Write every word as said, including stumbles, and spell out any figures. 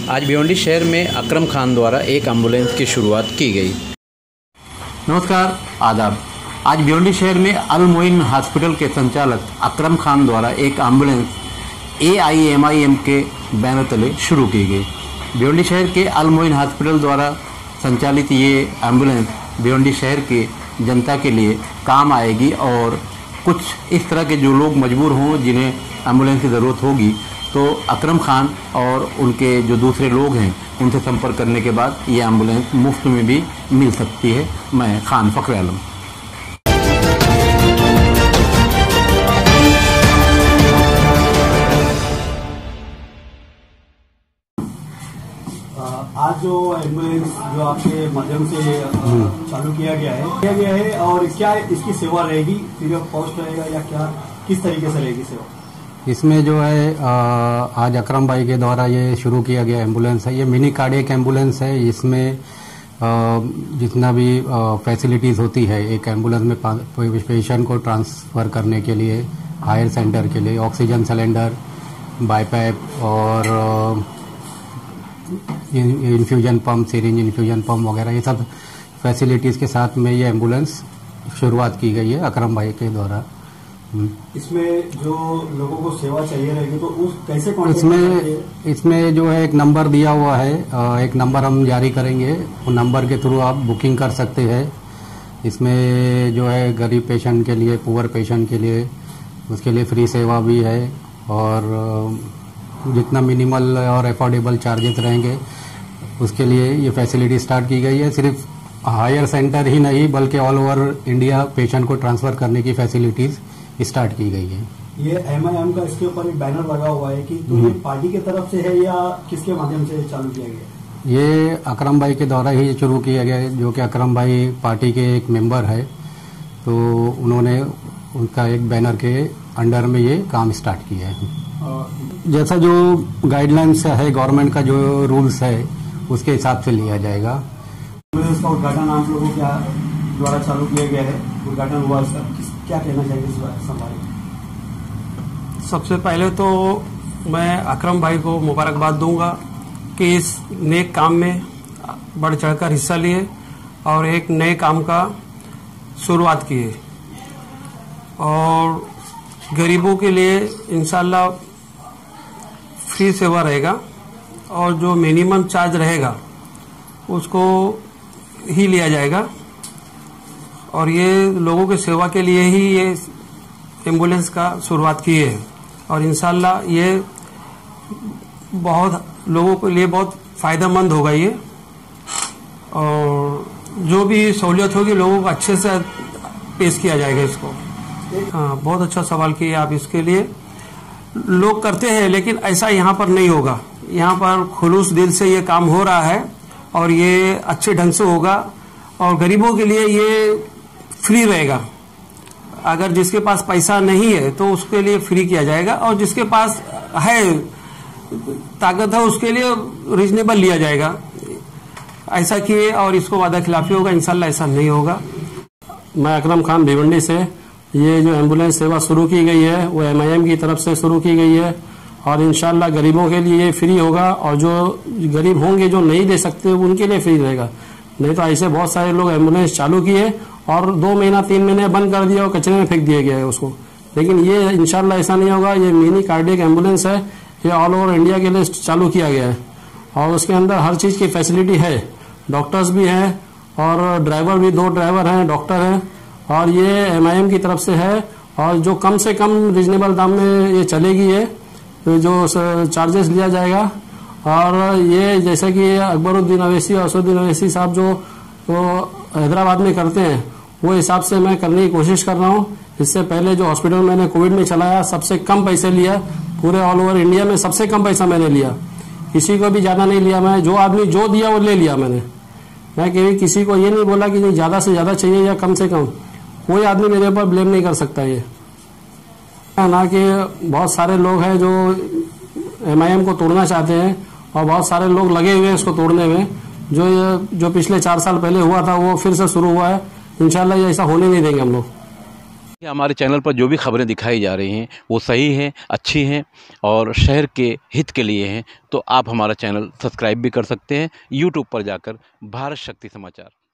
आज भिवंडी शहर में अकरम खान द्वारा एक एम्बुलेंस की शुरुआत की गई। नमस्कार, आदाब। आज भिवंडी शहर में अल मोइन हॉस्पिटल के संचालक अकरम खान द्वारा एक ambulance A I M I M के बैनर तले शुरू की गई। भिवंडी शहर के अल मोइन हॉस्पिटल द्वारा संचालित ये एम्बुलेंस भिवंडी शहर की जनता के लिए काम आएगी और कुछ इस तरह के जो लोग मजबूर हों जिन्हें एम्बुलेंस की ज़रूरत होगी तो अकरम खान और उनके जो दूसरे लोग हैं उनसे संपर्क करने के बाद ये एम्बुलेंस मुफ्त में भी मिल सकती है। मैं खान फखर आलम। आज जो एम्बुलेंस जो आपके माध्यम से चालू किया गया है किया गया है और क्या इसकी सेवा रहेगी, फ्री ऑफ कॉस्ट रहेगा या क्या, किस तरीके से रहेगी सेवा? इसमें जो है आज अकरम भाई के द्वारा ये शुरू किया गया एम्बुलेंस है। ये मिनी कार्डियक एम्बुलेंस है। इसमें जितना भी फैसिलिटीज़ होती है एक एम्बुलेंस में पेशेंट को ट्रांसफ़र करने के लिए, हायर सेंटर के लिए ऑक्सीजन सिलेंडर, बाईपैप और infusion pump, syringe infusion pump वगैरह, ये सब फैसिलिटीज़ के साथ में ये एम्बुलेंस शुरुआत की गई है अकरम भाई के द्वारा। इसमें जो लोगों को सेवा चाहिए रहेगी तो उस कैसे कौन इसमें इसमें जो है एक नंबर दिया हुआ है, एक नंबर हम जारी करेंगे, वो नंबर के थ्रू आप बुकिंग कर सकते हैं। इसमें जो है गरीब पेशेंट के लिए, पुअर पेशेंट के लिए, उसके लिए फ्री सेवा भी है और जितना मिनिमल और अफोर्डेबल चार्जेस रहेंगे उसके लिए ये फैसिलिटी स्टार्ट की गई है। सिर्फ हायर सेंटर ही नहीं बल्कि ऑल ओवर इंडिया पेशेंट को ट्रांसफ़र करने की फैसिलिटीज़ स्टार्ट की गई है। ये एम आई एम का इसके ऊपर एक बैनर लगा हुआ है कि तो ये पार्टी की तरफ से है या किसके माध्यम से चालू किया गया? ये अकरम भाई के द्वारा ही शुरू किया गया है, जो कि अकरम भाई पार्टी के एक मेंबर है, तो उन्होंने उनका एक बैनर के अंडर में ये काम स्टार्ट किया है। जैसा जो गाइडलाइंस है, गवर्नमेंट का जो रूल्स है उसके हिसाब से लिया जाएगा। इसका उद्घाटन आप लोगों के द्वारा चालू किया गया है, उद्घाटन हुआ, क्या कहना चाहिए इस बारे में? सबसे पहले तो मैं अकरम भाई को मुबारकबाद दूंगा कि इस नेक काम में बढ़ चढ़कर हिस्सा लिए और एक नए काम का शुरुआत की है और गरीबों के लिए इंशाल्लाह फ्री सेवा रहेगा और जो मिनिमम चार्ज रहेगा उसको ही लिया जाएगा और ये लोगों की सेवा के लिए ही ये एम्बुलेंस का शुरुआत की है और इंशाल्लाह ये बहुत लोगों के लिए बहुत फ़ायदेमंद होगा ये, और जो भी सहूलियत होगी लोगों को अच्छे से पेश किया जाएगा इसको। हाँ, बहुत अच्छा सवाल किया आप। इसके लिए लोग करते हैं लेकिन ऐसा यहाँ पर नहीं होगा। यहाँ पर खुलूस दिल से ये काम हो रहा है और ये अच्छे ढंग से होगा और गरीबों के लिए ये फ्री रहेगा। अगर जिसके पास पैसा नहीं है तो उसके लिए फ्री किया जाएगा और जिसके पास है ताकत है उसके लिए रीजनेबल लिया जाएगा। ऐसा किए और इसको वादा खिलाफी होगा, इंशाल्लाह ऐसा नहीं होगा। मैं अकरम खान भिवंडी से। ये जो एम्बुलेंस सेवा शुरू की गई है वो एम आई एम की तरफ से शुरू की गई है और इंशाल्लाह गरीबों के लिए फ्री होगा और जो गरीब होंगे जो नहीं दे सकते उनके लिए फ्री रहेगा। नहीं तो ऐसे बहुत सारे लोग एम्बुलेंस चालू किए और दो महीना तीन महीने बंद कर दिया और कचरे में फेंक दिया गया है उसको, लेकिन ये इंशाल्लाह ऐसा नहीं होगा। ये मिनी कार्डियक एम्बुलेंस है, ये ऑल ओवर इंडिया के लिए चालू किया गया है और उसके अंदर हर चीज़ की फैसिलिटी है। डॉक्टर्स भी हैं और ड्राइवर भी, दो ड्राइवर हैं, डॉक्टर हैं और ये एम आई एम की तरफ से है और जो कम से कम रिजनेबल दाम में ये चलेगी है, तो जो चार्जेस लिया जाएगा। और ये जैसा कि अकबरुद्दीन अवैसी और असदुद्दीन अवैसी साहब जो तो हैदराबाद में करते हैं वो हिसाब से मैं करने की कोशिश कर रहा हूँ। इससे पहले जो हॉस्पिटल मैंने कोविड में चलाया सबसे कम पैसे लिया, पूरे ऑल ओवर इंडिया में सबसे कम पैसा मैंने लिया, किसी को भी ज़्यादा नहीं लिया। मैं जो आदमी जो दिया वो ले लिया मैंने। मैं कभी किसी को ये नहीं बोला कि नहीं ज़्यादा से ज़्यादा चाहिए या कम से कम, कोई आदमी मेरे ऊपर ब्लेम नहीं कर सकता। ये ना कि बहुत सारे लोग हैं जो एम आई एम को तोड़ना चाहते हैं और बहुत सारे लोग लगे हुए हैं इसको तोड़ने में। जो जो पिछले चार साल पहले हुआ था वो फिर से शुरू हुआ है। इंशाल्लाह ये ऐसा होने नहीं देंगे हम लोग। हमारे चैनल पर जो भी खबरें दिखाई जा रही हैं वो सही हैं, अच्छी हैं और शहर के हित के लिए हैं, तो आप हमारा चैनल सब्सक्राइब भी कर सकते हैं यूट्यूब पर जाकर भारत शक्ति समाचार।